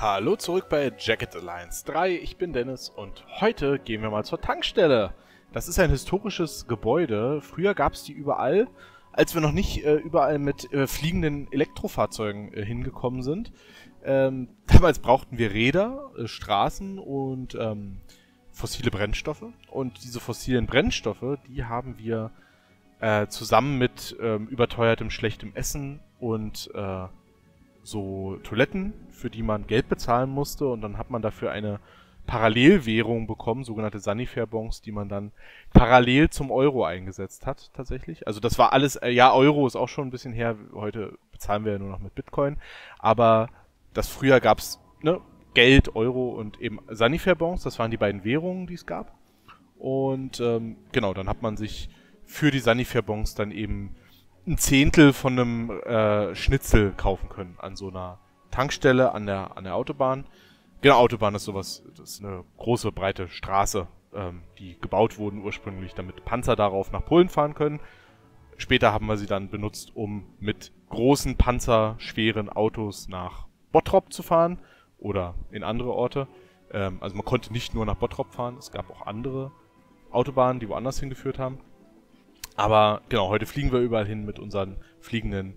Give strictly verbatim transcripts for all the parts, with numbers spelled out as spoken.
Hallo zurück bei Jagged Alliance drei, ich bin Dennis und heute gehen wir mal zur Tankstelle. Das ist ein historisches Gebäude, früher gab es die überall, als wir noch nicht äh, überall mit äh, fliegenden Elektrofahrzeugen äh, hingekommen sind. Ähm, damals brauchten wir Räder, äh, Straßen und ähm, fossile Brennstoffe. Und diese fossilen Brennstoffe, die haben wir äh, zusammen mit ähm, überteuertem, schlechtem Essen und äh, so Toiletten, für die man Geld bezahlen musste, und dann hat man dafür eine Parallelwährung bekommen, sogenannte Sanifair-Bons, die man dann parallel zum Euro eingesetzt hat, tatsächlich. Also das war alles, äh, ja, Euro ist auch schon ein bisschen her, heute bezahlen wir ja nur noch mit Bitcoin, aber das früher gab's, ne, Geld, Euro und eben Sanifair-Bons, das waren die beiden Währungen, die es gab. Und ähm, genau, dann hat man sich für die Sanifair-Bons dann eben ein Zehntel von einem äh, Schnitzel kaufen können an so einer Tankstelle an der an der Autobahn. Genau, Autobahn ist sowas, das ist eine große, breite Straße, ähm, die gebaut wurden ursprünglich, damit Panzer darauf nach Polen fahren können. Später haben wir sie dann benutzt, um mit großen, panzerschweren Autos nach Bottrop zu fahren oder in andere Orte. Ähm, also man konnte nicht nur nach Bottrop fahren, es gab auch andere Autobahnen, die woanders hingeführt haben. Aber genau, heute fliegen wir überall hin mit unseren fliegenden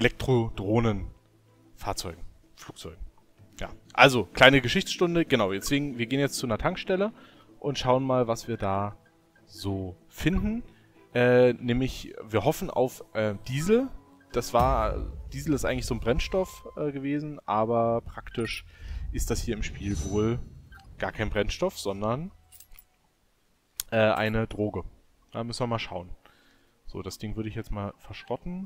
Elektrodrohnen-Fahrzeugen, Flugzeugen. Ja, also, kleine Geschichtsstunde, genau, deswegen, wir gehen jetzt zu einer Tankstelle und schauen mal, was wir da so finden. Äh, nämlich, wir hoffen auf äh, Diesel. Das war, Diesel ist eigentlich so ein Brennstoff äh, gewesen, aber praktisch ist das hier im Spiel wohl gar kein Brennstoff, sondern äh, eine Droge. Da müssen wir mal schauen. So, das Ding würde ich jetzt mal verschrotten.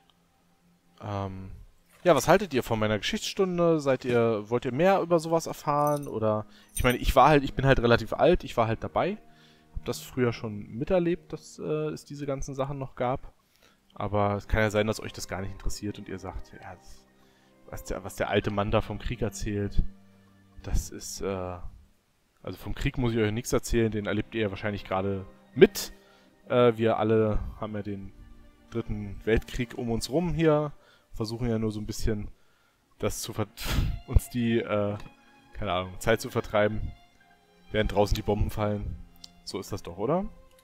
Ähm, ja, was haltet ihr von meiner Geschichtsstunde? Seid ihr, wollt ihr mehr über sowas erfahren? Oder, ich meine, ich war halt, ich bin halt relativ alt, ich war halt dabei. Hab das früher schon miterlebt, dass äh, es diese ganzen Sachen noch gab. Aber es kann ja sein, dass euch das gar nicht interessiert und ihr sagt, ja, das, was, der, was der alte Mann da vom Krieg erzählt, das ist, äh, also vom Krieg muss ich euch nichts erzählen, den erlebt ihr ja wahrscheinlich gerade mit. Äh, wir alle haben ja den dritten Weltkrieg um uns rum hier, versuchen ja nur so ein bisschen das zu ver uns die, äh, keine Ahnung, Zeit zu vertreiben, während draußen die Bomben fallen. So ist das doch, oder?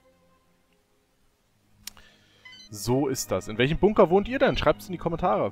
So ist das. In welchem Bunker wohnt ihr denn? Schreibt es in die Kommentare.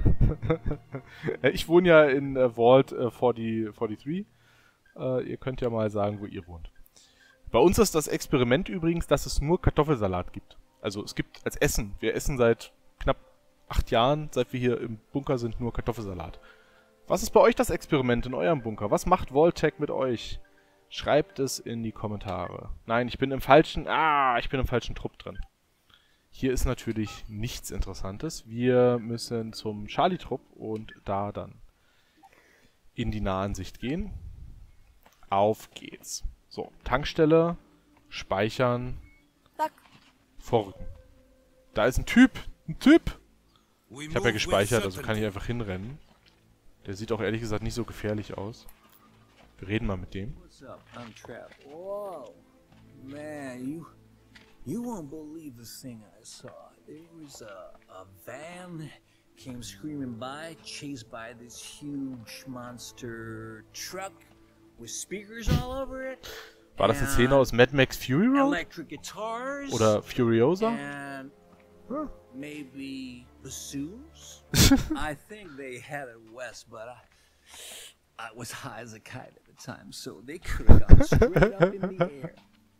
Ich wohne ja in äh, Vault äh, dreiundvierzig. Äh, ihr könnt ja mal sagen, wo ihr wohnt. Bei uns ist das Experiment übrigens, dass es nur Kartoffelsalat gibt. Also es gibt als Essen, wir essen seit knapp acht Jahren, seit wir hier im Bunker sind, nur Kartoffelsalat. Was ist bei euch das Experiment in eurem Bunker? Was macht Vault mit euch? Schreibt es in die Kommentare. Nein, ich bin im falschen, ah, ich bin im falschen Trupp drin. Hier ist natürlich nichts Interessantes. Wir müssen zum Charlie-Trupp und da dann in die Nahansicht gehen. Auf geht's. So, Tankstelle, speichern, vorrücken. Da ist ein Typ, ein Typ! Ich habe ja gespeichert, also kann ich einfach hinrennen. Der sieht auch ehrlich gesagt nicht so gefährlich aus. Wir reden mal mit dem. Whoa, man, you, you won't believe the thing I saw. There was a, a van came screaming by, chased by this huge monster truck. With speakers all over it. War das eine Szene aus Mad Max Fury Road? Electric guitars. Oder Furiosa? And Huh. maybe bassoons. I think they had it west, but I, I was high as a kite at the time, so they could have gone straight up in the air.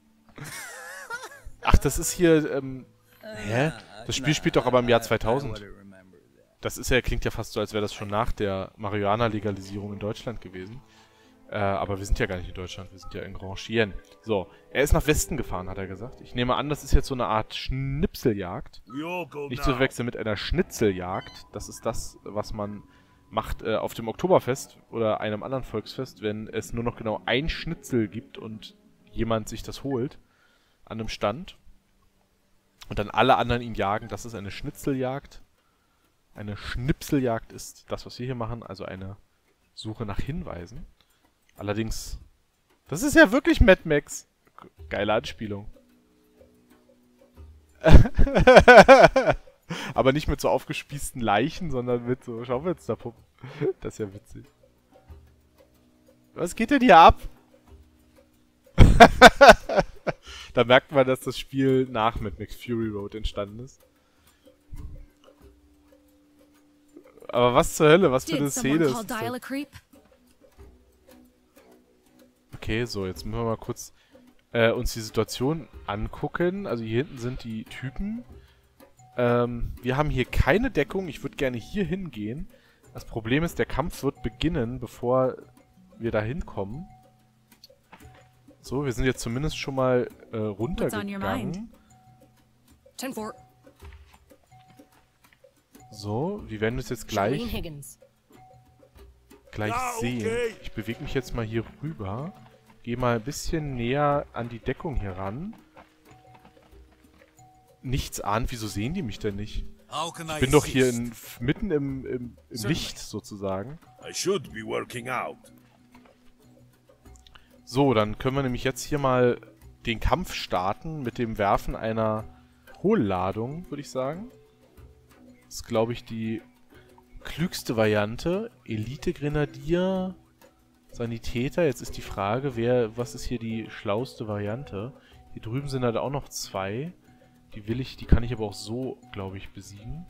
Ach, das ist hier, ähm, hä? Das Spiel spielt doch aber im Jahr zweitausend. Das ist ja, klingt ja fast so, als wäre das schon nach der Marihuana-Legalisierung in Deutschland gewesen. Äh, aber wir sind ja gar nicht in Deutschland, wir sind ja in Grand Chien. So, er ist nach Westen gefahren, hat er gesagt. Ich nehme an, das ist jetzt so eine Art Schnipseljagd. Nicht zu verwechseln mit einer Schnitzeljagd. Das ist das, was man macht äh, auf dem Oktoberfest oder einem anderen Volksfest, wenn es nur noch genau ein Schnitzel gibt und jemand sich das holt an einem Stand und dann alle anderen ihn jagen. Das ist eine Schnitzeljagd. Eine Schnipseljagd ist das, was wir hier machen, also eine Suche nach Hinweisen. Allerdings, das ist ja wirklich Mad Max. Geile Anspielung. Aber nicht mit so aufgespießten Leichen, sondern mit so Schaufensterpuppen. Das ist ja witzig. Was geht denn hier ab? Da merkt man, dass das Spiel nach Mad Max Fury Road entstanden ist. Aber was zur Hölle? Was für eine Szene ist das denn? Okay, so, jetzt müssen wir mal kurz äh, uns die Situation angucken. Also hier hinten sind die Typen. Ähm, wir haben hier keine Deckung. Ich würde gerne hier hingehen. Das Problem ist, der Kampf wird beginnen, bevor wir da hinkommen. So, wir sind jetzt zumindest schon mal äh, runtergegangen. So, wir werden es jetzt gleich, gleich sehen. Ich bewege mich jetzt mal hier rüber. Gehe mal ein bisschen näher an die Deckung hier ran. Nichts ahnt, wieso sehen die mich denn nicht? Ich bin doch hier in, mitten im, im, im Licht sozusagen. So, dann können wir nämlich jetzt hier mal den Kampf starten mit dem Werfen einer Hohlladung, würde ich sagen. Das ist, glaube ich, die klügste Variante. Elite-Grenadier, Sanitäter. Jetzt ist die Frage, wer, was ist hier die schlauste Variante? Hier drüben sind halt auch noch zwei. Die will ich, die kann ich aber auch so, glaube ich, besiegen.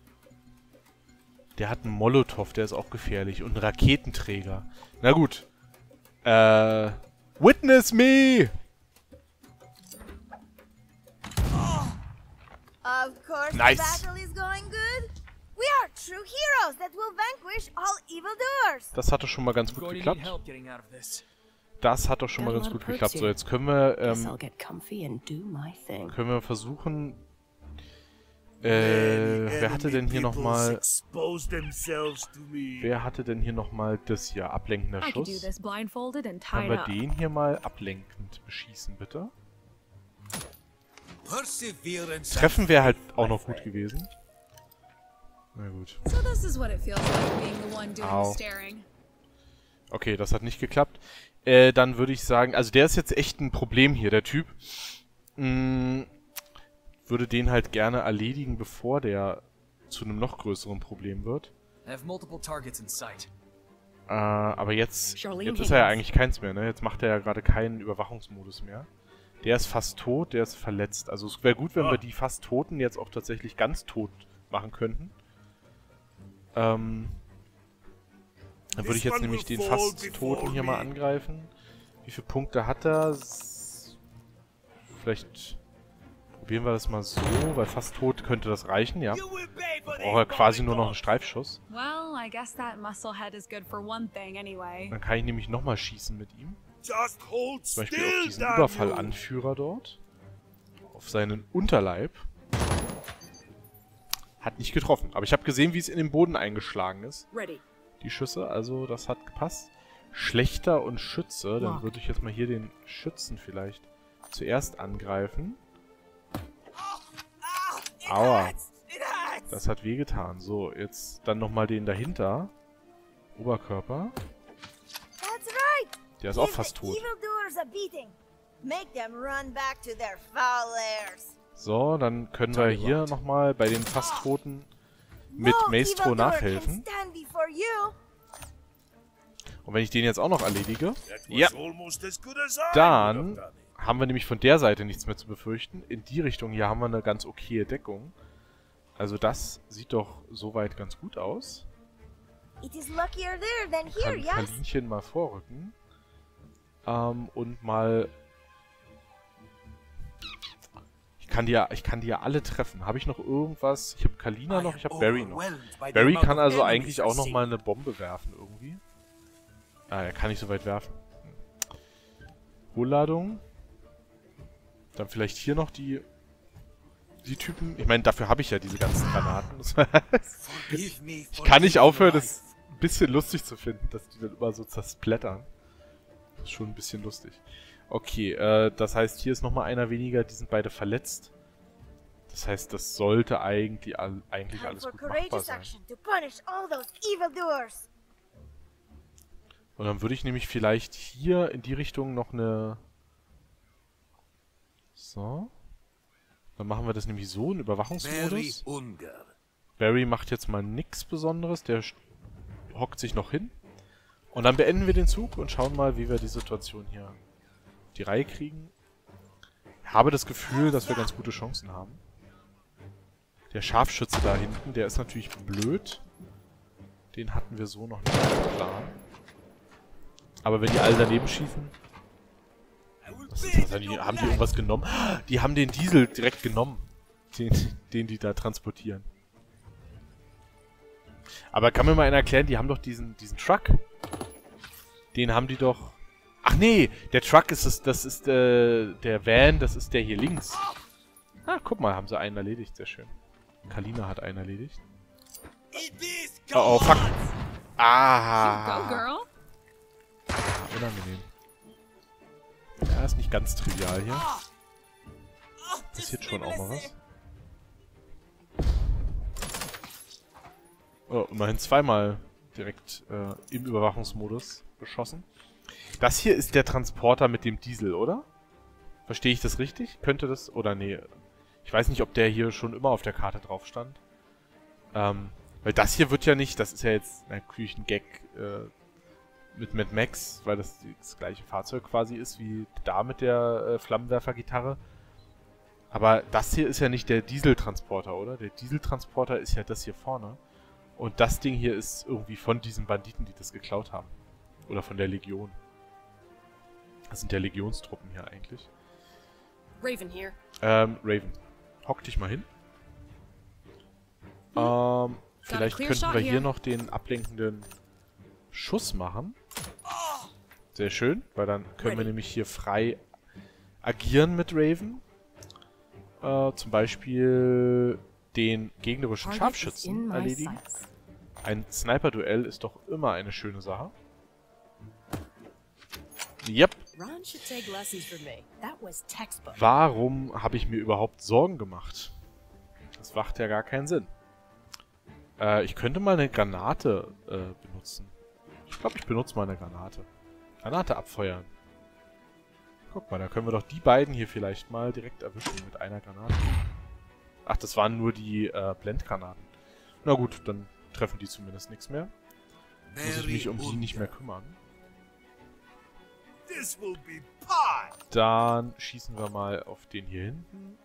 Der hat einen Molotow, der ist auch gefährlich. Und einen Raketenträger. Na gut. Äh, witness me! Of course, nice. The battle is going good. We are true heroes that will vanquish all evildoers. Das hat doch schon mal ganz gut geklappt. Das hat doch schon mal ganz gut geklappt. So, jetzt können wir, ähm, können wir versuchen, äh, wer hatte denn hier nochmal, wer hatte denn hier nochmal das hier, ablenkender Schuss? Können wir den hier mal ablenkend beschießen, bitte? Treffen wäre halt auch noch gut gewesen. Na gut. Au. Okay, das hat nicht geklappt. Äh, dann würde ich sagen, also der ist jetzt echt ein Problem hier, der Typ. Mm, würde den halt gerne erledigen, bevor der zu einem noch größeren Problem wird. Äh, aber jetzt, jetzt ist er ja eigentlich keins mehr, ne? Jetzt macht er ja gerade keinen Überwachungsmodus mehr. Der ist fast tot, der ist verletzt. Also es wäre gut, wenn wir die fast Toten jetzt auch tatsächlich ganz tot machen könnten. Ähm... Dann würde ich jetzt nämlich den fast Toten hier mal angreifen. Wie viele Punkte hat er? Vielleicht probieren wir das mal so, weil fast tot könnte das reichen, ja. Braucht er quasi nur noch einen Streifschuss. Dann kann ich nämlich nochmal schießen mit ihm. Zum Beispiel auf diesen Überfallanführer dort. Auf seinen Unterleib. Hat nicht getroffen. Aber ich habe gesehen, wie es in den Boden eingeschlagen ist. Die Schüsse, also das hat gepasst. Schlechter und Schütze, dann würde ich jetzt mal hier den Schützen vielleicht zuerst angreifen. Aua. Das hat wehgetan. So, jetzt dann nochmal den dahinter. Oberkörper. Der ist auch fast tot. So, dann können wir hier nochmal bei den fast Toten mit Maestro nachhelfen. Und wenn ich den jetzt auch noch erledige, ja, dann haben wir nämlich von der Seite nichts mehr zu befürchten. In die Richtung hier haben wir eine ganz okaye Deckung. Also das sieht doch soweit ganz gut aus. Kann Kalinchen mal vorrücken. Ähm, und mal... Ich kann, die ja, ich kann die ja alle treffen. Habe ich noch irgendwas? Ich habe Kalina noch, ich habe Barry noch. Barry kann also eigentlich auch noch mal eine Bombe werfen irgendwie. Ah, er kann nicht so weit werfen. Hohlladung. Dann vielleicht hier noch die die Typen. Ich meine, dafür habe ich ja diese ganzen Granaten. Ich kann nicht aufhören, das ein bisschen lustig zu finden, dass die dann immer so zersplattern. Das ist schon ein bisschen lustig. Okay, äh, das heißt, hier ist nochmal einer weniger, die sind beide verletzt. Das heißt, das sollte eigentlich, all, eigentlich alles gut machbar sein. Und dann würde ich nämlich vielleicht hier in die Richtung noch eine... So. Dann machen wir das nämlich so, einen Überwachungsmodus. Barry macht jetzt mal nichts Besonderes, der hockt sich noch hin. Und dann beenden wir den Zug und schauen mal, wie wir die Situation hier auf die Reihe kriegen. Ich habe das Gefühl, dass wir ganz gute Chancen haben. Der Scharfschütze da hinten, der ist natürlich blöd. Den hatten wir so noch nicht auf dem Plan. Aber wenn die alle daneben schießen... Was ist das? Haben die, haben die irgendwas genommen? Die haben den Diesel direkt genommen. Den, den die da transportieren. Aber kann mir mal einer erklären, die haben doch diesen, diesen Truck. Den haben die doch... Ach nee, der Truck ist es, das ist äh, der Van, das ist der hier links. Ah, guck mal, haben sie einen erledigt, sehr schön. Kalina hat einen erledigt. Oh, oh, fuck. Ah. Go, girl. Unangenehm. Ja, ist nicht ganz trivial hier. Passiert schon auch mal was. Oh, immerhin zweimal direkt äh, im Überwachungsmodus beschossen. Das hier ist der Transporter mit dem Diesel, oder? Verstehe ich das richtig? Könnte das... Oder nee. Ich weiß nicht, ob der hier schon immer auf der Karte drauf stand. Ähm, weil das hier wird ja nicht... Das ist ja jetzt ein Küchengag äh, mit Mad Max, weil das das gleiche Fahrzeug quasi ist wie da mit der äh, Flammenwerfergitarre. Aber das hier ist ja nicht der Dieseltransporter, oder? Der Dieseltransporter ist ja das hier vorne. Und das Ding hier ist irgendwie von diesen Banditen, die das geklaut haben. Oder von der Legion. Das sind ja Legionstruppen hier eigentlich. Raven here. Ähm, Raven. Hock dich mal hin. Hm. Ähm, vielleicht clear könnten shot wir hier here. noch den ablenkenden Schuss machen. Sehr schön, weil dann können wir Ready. nämlich hier frei agieren mit Raven. Äh, zum Beispiel den gegnerischen Target is in Scharfschützen my erledigen. sights. Ein Sniper-Duell ist doch immer eine schöne Sache. Yep. Ron should take lessons from me. That was textbook. Warum habe ich mir überhaupt Sorgen gemacht? Das macht ja gar keinen Sinn. Äh, ich könnte mal eine Granate äh, benutzen. Ich glaube, ich benutze mal eine Granate. Granate abfeuern. Guck mal, da können wir doch die beiden hier vielleicht mal direkt erwischen mit einer Granate. Ach, das waren nur die äh, Blendgranaten. Na gut, dann treffen die zumindest nichts mehr. Muss ich mich um die nicht mehr kümmern. Dann schießen wir mal auf den hier hinten.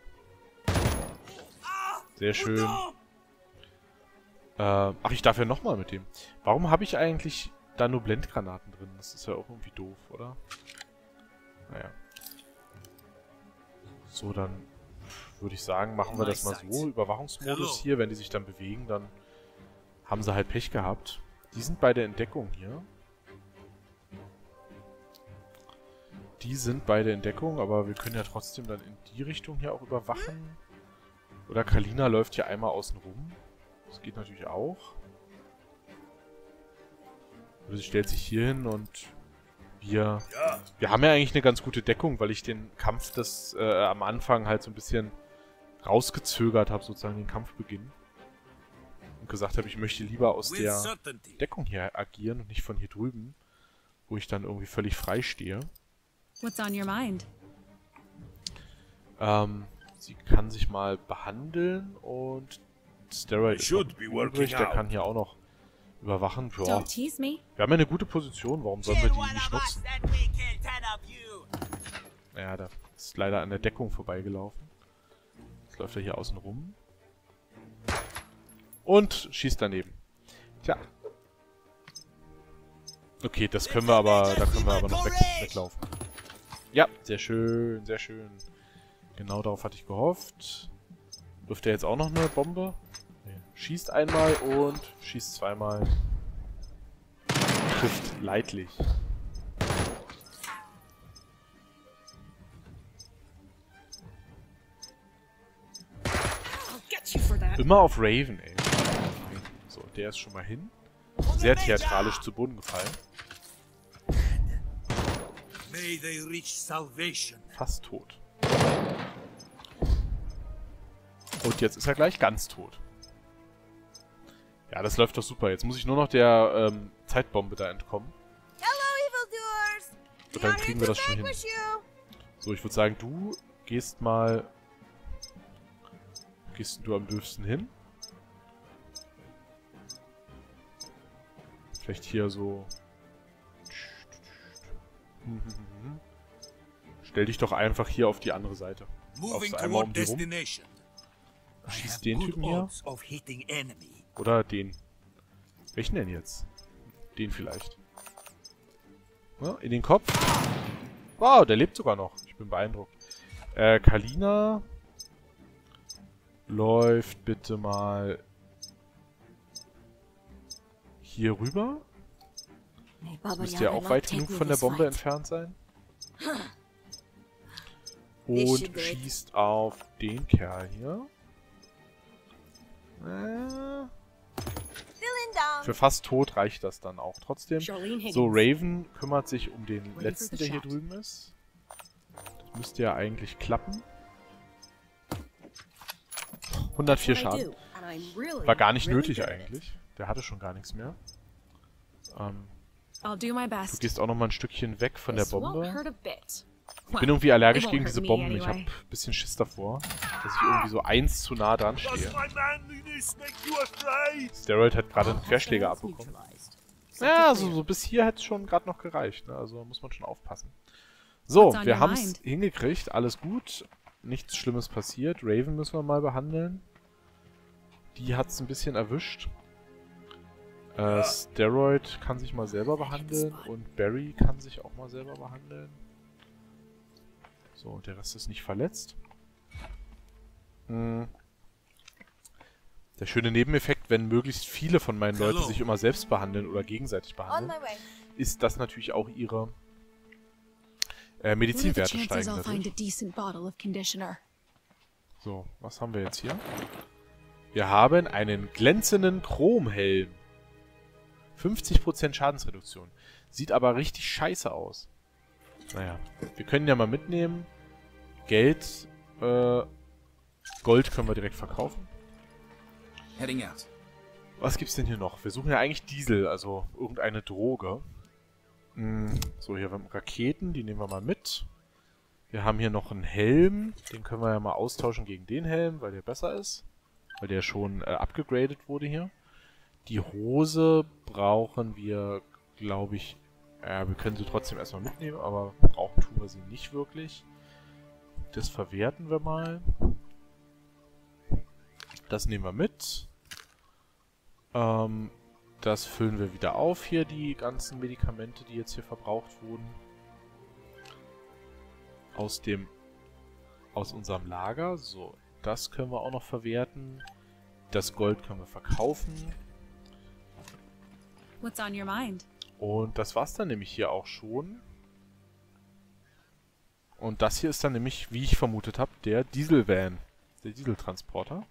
Sehr schön. Äh, ach, ich darf ja nochmal mit dem. Warum habe ich eigentlich da nur Blendgranaten drin? Das ist ja auch irgendwie doof, oder? Naja. So, dann würde ich sagen, machen wir das mal so. Überwachungsmodus hier, wenn die sich dann bewegen, dann haben sie halt Pech gehabt. Die sind bei der Entdeckung hier. Die sind bei der Entdeckung, aber wir können ja trotzdem dann in die Richtung hier auch überwachen. Oder Kalina läuft hier einmal außen rum. Das geht natürlich auch. Also sie stellt sich hier hin und wir... Wir haben ja eigentlich eine ganz gute Deckung, weil ich den Kampf des äh, am Anfang halt so ein bisschen rausgezögert habe, sozusagen den Kampfbeginn. Und gesagt habe, ich möchte lieber aus der Deckung hier agieren und nicht von hier drüben, wo ich dann irgendwie völlig frei stehe. What's on your mind? Ähm, sie kann sich mal behandeln und Steroid ist noch übrig, der kann hier auch noch überwachen. Boah. Don't tease me. Wir haben ja eine gute Position, warum sollen wir die nicht nutzen? Naja, da ist leider an der Deckung vorbeigelaufen. Jetzt läuft er hier außen rum. Und schießt daneben. Tja. Okay, das können wir aber, da können wir aber noch weg, weglaufen. Ja, sehr schön, sehr schön. Genau darauf hatte ich gehofft. Wirft er jetzt auch noch eine Bombe? Nee. Schießt einmal und schießt zweimal. Trifft leidlich. I'll get you for that. Immer auf Raven, ey. So, der ist schon mal hin. Sehr theatralisch zu Boden gefallen. May they reach salvation. Fast tot. Und jetzt ist er gleich ganz tot. Ja, das läuft doch super. Jetzt muss ich nur noch der ähm, Zeitbombe da entkommen. Hello, evildoers! Und We dann are here kriegen wir to das schon hin. vanquish you. So, ich würde sagen, du gehst mal... Gehst du am dürfsten hin? Vielleicht hier so Stell dich doch einfach hier auf die andere Seite. Laufst einmal um die rum. Schieß den Typen hier. Oder den. Welchen denn jetzt? Den vielleicht. Ja, in den Kopf. Wow, der lebt sogar noch. Ich bin beeindruckt. Äh, Kalina. Läuft bitte mal hier rüber. Das müsste ja auch weit genug von der Bombe entfernt sein. Und schießt auf den Kerl hier. Äh, für fast tot reicht das dann auch trotzdem. So, Raven kümmert sich um den letzten, der hier drüben ist. Das müsste ja eigentlich klappen. hundertvier Schaden. War gar nicht nötig eigentlich. Der hatte schon gar nichts mehr. Ähm, du gehst auch noch mal ein Stückchen weg von der Bombe. Ich bin irgendwie allergisch gegen diese Bomben. Ich habe ein bisschen Schiss davor, dass ich irgendwie so eins zu nah dran stehe. Steroid hat gerade einen Querschläger abbekommen. Ja, also so bis hier hätte es schon gerade noch gereicht. Ne? Also muss man schon aufpassen. So, wir haben es hingekriegt. Alles gut. Nichts Schlimmes passiert. Raven müssen wir mal behandeln. Die hat es ein bisschen erwischt. Äh, Steroid kann sich mal selber behandeln. Und Barry kann sich auch mal selber behandeln. So, der Rest ist nicht verletzt. Hm. Der schöne Nebeneffekt, wenn möglichst viele von meinen Leuten sich immer selbst behandeln oder gegenseitig behandeln, ist, dass natürlich auch ihre äh, Medizinwerte steigen dadurch. So, was haben wir jetzt hier? Wir haben einen glänzenden Chromhelm. fünfzig Prozent Schadensreduktion. Sieht aber richtig scheiße aus. Naja, wir können ja mal mitnehmen. Geld, äh, Gold können wir direkt verkaufen. Was gibt's denn hier noch? Wir suchen ja eigentlich Diesel, also irgendeine Droge. Hm, so, hier haben wir Raketen, die nehmen wir mal mit. Wir haben hier noch einen Helm, den können wir ja mal austauschen gegen den Helm, weil der besser ist. Weil der schon äh, abgegradet wurde hier. Die Hose brauchen wir, glaube ich, ja, wir können sie trotzdem erstmal mitnehmen, aber brauchen tun wir sie nicht wirklich. Das verwerten wir mal. Das nehmen wir mit. Ähm, das füllen wir wieder auf hier, die ganzen Medikamente, die jetzt hier verbraucht wurden. Aus dem, aus unserem Lager. So, das können wir auch noch verwerten. Das Gold können wir verkaufen. What's on your mind? Und das war's dann nämlich hier auch schon. Und das hier ist dann nämlich, wie ich vermutet habe, der Dieselvan. Der Dieseltransporter.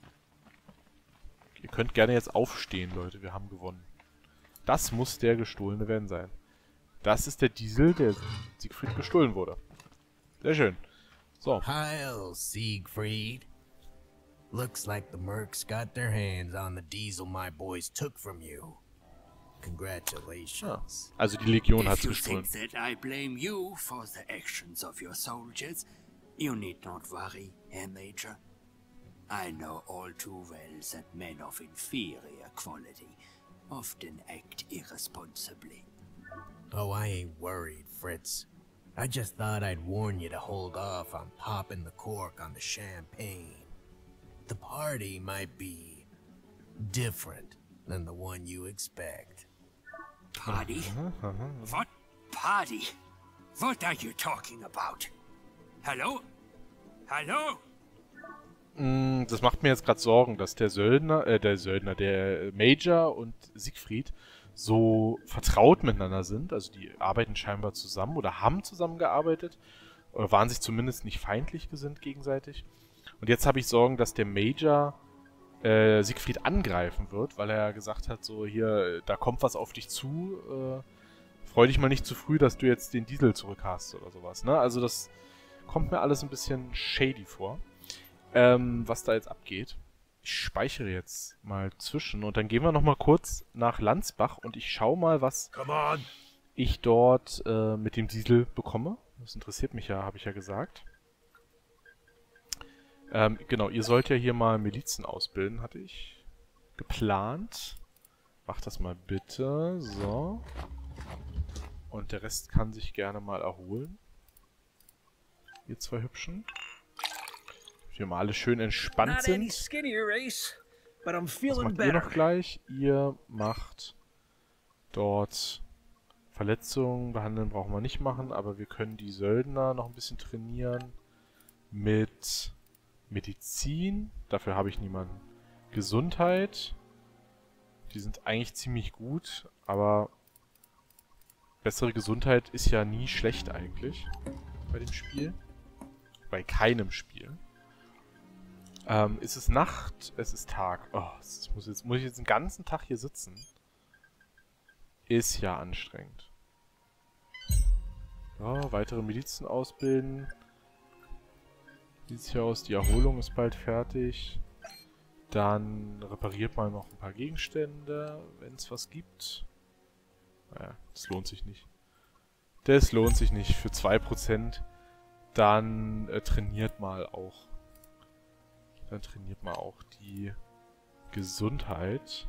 Ihr könnt gerne jetzt aufstehen, Leute. Wir haben gewonnen. Das muss der gestohlene Van sein. Das ist der Diesel, der Siegfried gestohlen wurde. Sehr schön. So. Heil, Siegfried. Looks like the Mercs got their hands on the diesel my boys took from you. Congratulations. Ah, also die Legion hat es gestohlen. If you think that I blame you for the actions of your soldiers, you need not worry, Herr Major. I know all too well that men of inferior quality often act irresponsibly. Oh, I ain't worried, Fritz. I just thought I'd warn you to hold off on popping the cork on the champagne. The party might be different than the one you expect. Party? What party? What are you talking about? Hello? Hello? Mm, das macht mir jetzt gerade Sorgen, dass der Söldner, äh, der Söldner, der Major und Siegfried so vertraut miteinander sind. Also die arbeiten scheinbar zusammen oder haben zusammengearbeitet. Oder waren sich zumindest nicht feindlich gesinnt gegenseitig. Und jetzt habe ich Sorgen, dass der Major äh, Siegfried angreifen wird, weil er ja gesagt hat, so hier, da kommt was auf dich zu. Äh, freu dich mal nicht zu früh, dass du jetzt den Diesel zurück hast oder sowas. Ne? Also das kommt mir alles ein bisschen shady vor. Ähm, was da jetzt abgeht. Ich speichere jetzt mal zwischen und dann gehen wir nochmal kurz nach Landsbach und ich schaue mal, was ich dort äh, mit dem Diesel bekomme. Das interessiert mich ja, habe ich ja gesagt. Ähm, genau, ihr sollt ja hier mal Milizen ausbilden, hatte ich geplant. Macht das mal bitte. So. Und der Rest kann sich gerne mal erholen. Ihr zwei Hübschen. Wir mal alle schön entspannt Not any sind. skinnier, Ace, but I'm Was feeling macht ihr noch better. gleich? Ihr macht dort Verletzungen. Behandeln brauchen wir nicht machen, aber wir können die Söldner noch ein bisschen trainieren. Mit Medizin. Dafür habe ich niemanden. Gesundheit. Die sind eigentlich ziemlich gut, aber bessere Gesundheit ist ja nie schlecht eigentlich bei dem Spiel. Bei keinem Spiel. Ähm, ist es Nacht? Es ist Tag. Oh, das muss, jetzt, muss ich jetzt den ganzen Tag hier sitzen? Ist ja anstrengend. Ja, weitere Milizen ausbilden. Sieht hier aus, die Erholung ist bald fertig. Dann repariert man noch ein paar Gegenstände, wenn es was gibt. Naja, das lohnt sich nicht. Das lohnt sich nicht für zwei Prozent. Dann äh, trainiert mal auch. Dann trainiert mal auch die Gesundheit.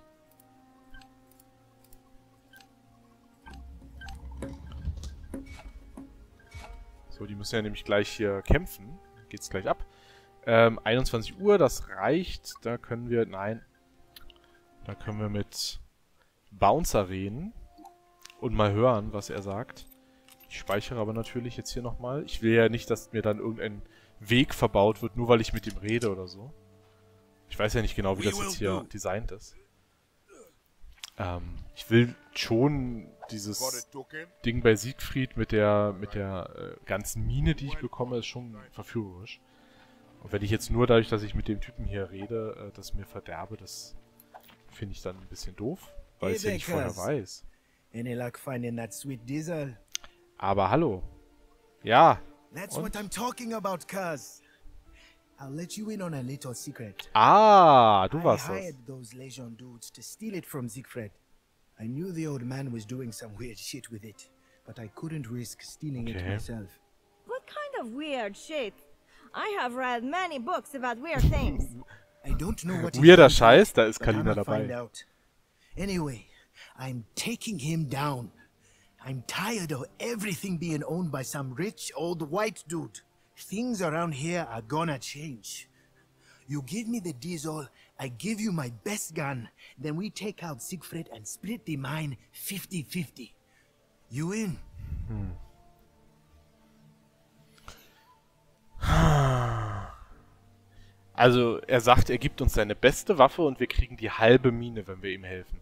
So, die müssen ja nämlich gleich hier kämpfen. Geht's gleich ab. Ähm, einundzwanzig Uhr, das reicht. Da können wir... Nein. Da können wir mit Bouncer reden. Und mal hören, was er sagt. Ich speichere aber natürlich jetzt hier nochmal. Ich will ja nicht, dass mir dann irgendein Weg verbaut wird, nur weil ich mit ihm rede oder so. Ich weiß ja nicht genau, wie das jetzt hier designt ist. Ähm, ich will schon dieses Ding bei Siegfried mit der mit der äh, ganzen Mine, die ich bekomme, ist schon verführerisch. Und wenn ich jetzt nur dadurch, dass ich mit dem Typen hier rede, äh, das mir verderbe, das finde ich dann ein bisschen doof, weil ich es ja nicht vorher weiß. Any luck finding that sweet diesel? Aber hallo. Ja. That's Und? what I'm talking about, cuz. I'll let you in on a little secret. Ah, du I warst das. hired those Legion dudes to steal it from Siegfried. I knew the old man was doing some weird shit with it, but I couldn't risk stealing it Okay. myself. What kind of weird shit? I have read many books about weird things. I don't know what it Weirder is, Scheiß, da ist but Kalina I'ma find dabei. out. Anyway, I'm taking him down. I'm tired of everything being owned by some rich old white dude. Things around here are gonna change. You give me the diesel, I give you my best gun, then we take out Siegfried and split the mine fifty fifty. You in? Also, er sagt, er gibt uns seine beste Waffe und wir kriegen die halbe Mine, wenn wir ihm helfen.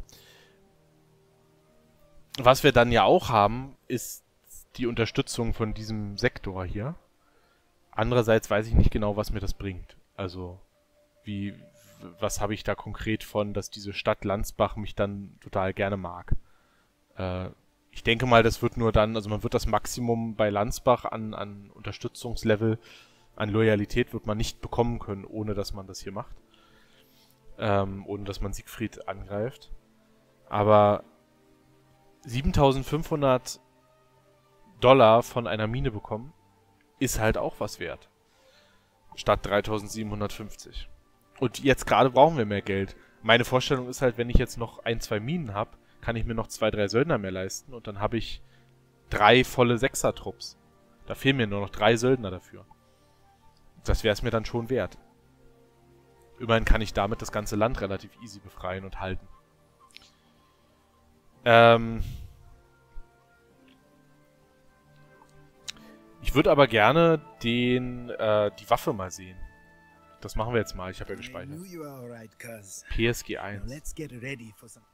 Was wir dann ja auch haben, ist die Unterstützung von diesem Sektor hier. Andererseits weiß ich nicht genau, was mir das bringt. Also, wie, was habe ich da konkret von, dass diese Stadt Landsbach mich dann total gerne mag. Äh, ich denke mal, das wird nur dann, also man wird das Maximum bei Landsbach an, an Unterstützungslevel, an Loyalität wird man nicht bekommen können, ohne dass man das hier macht. Ähm, ohne dass man Siegfried angreift. Aber siebentausendfünfhundert Dollar von einer Mine bekommen, ist halt auch was wert. Statt dreitausendsiebenhundertfünfzig. Und jetzt gerade brauchen wir mehr Geld. Meine Vorstellung ist halt, wenn ich jetzt noch ein, zwei Minen habe, kann ich mir noch zwei, drei Söldner mehr leisten und dann habe ich drei volle Sechser-Trupps. Da fehlen mir nur noch drei Söldner dafür. Das wäre es mir dann schon wert. Immerhin kann ich damit das ganze Land relativ easy befreien und halten. Ähm... Ich würde aber gerne den, äh, die Waffe mal sehen. Das machen wir jetzt mal. Ich habe ja I gespeichert. knew you were alright, cuz. P S G Now eins. let's get ready for some.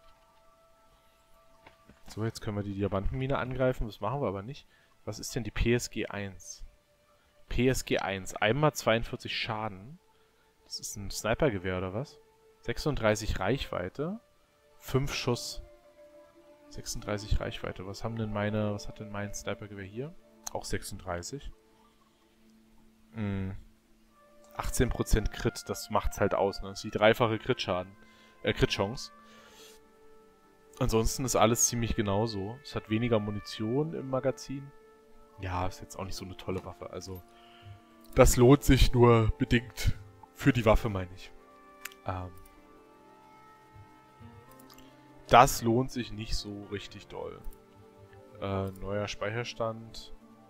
So, jetzt können wir die Diamantenmine angreifen. Das machen wir aber nicht. Was ist denn die P S G eins? P S G eins. Einmal zweiundvierzig Schaden. Das ist ein Snipergewehr oder was? sechsunddreißig Reichweite. fünf Schuss. sechsunddreißig Reichweite. Was haben denn meine, was hat denn mein Snipergewehr hier? Auch sechsunddreißig. Hm. achtzehn Prozent Crit, das macht's halt aus, ne? Das ist die dreifache Crit-Schaden. Äh, Crit-Chance. Ansonsten ist alles ziemlich genauso. Es hat weniger Munition im Magazin. Ja, ist jetzt auch nicht so eine tolle Waffe. Also, das lohnt sich nur bedingt. Für die Waffe, meine ich. Ähm. Das lohnt sich nicht so richtig doll. Äh, neuer Speicherstand.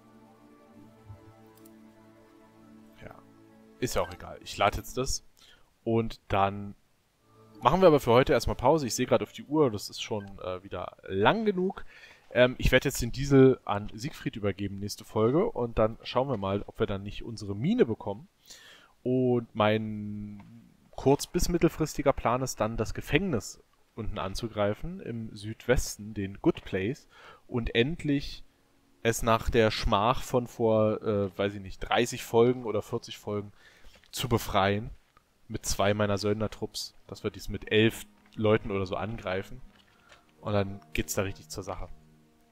Ja. Ist ja auch egal. Ich lade jetzt das. Und dann machen wir aber für heute erstmal Pause. Ich sehe gerade auf die Uhr, das ist schon äh, wieder lang genug. Ähm, ich werde jetzt den Diesel an Siegfried übergeben, nächste Folge. Und dann schauen wir mal, ob wir dann nicht unsere Mine bekommen. Und mein kurz- bis mittelfristiger Plan ist dann, das Gefängnis unten anzugreifen, im Südwesten, den Good Place. Und endlich es nach der Schmach von vor, äh, weiß ich nicht, dreißig Folgen oder vierzig Folgen zu befreien. Mit zwei meiner Söldnertrupps, dass wir dies mit elf Leuten oder so angreifen. Und dann geht's da richtig zur Sache.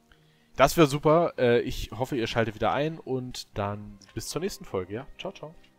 Das wäre super. Äh, ich hoffe, ihr schaltet wieder ein und dann bis zur nächsten Folge, ja? Ciao, ciao.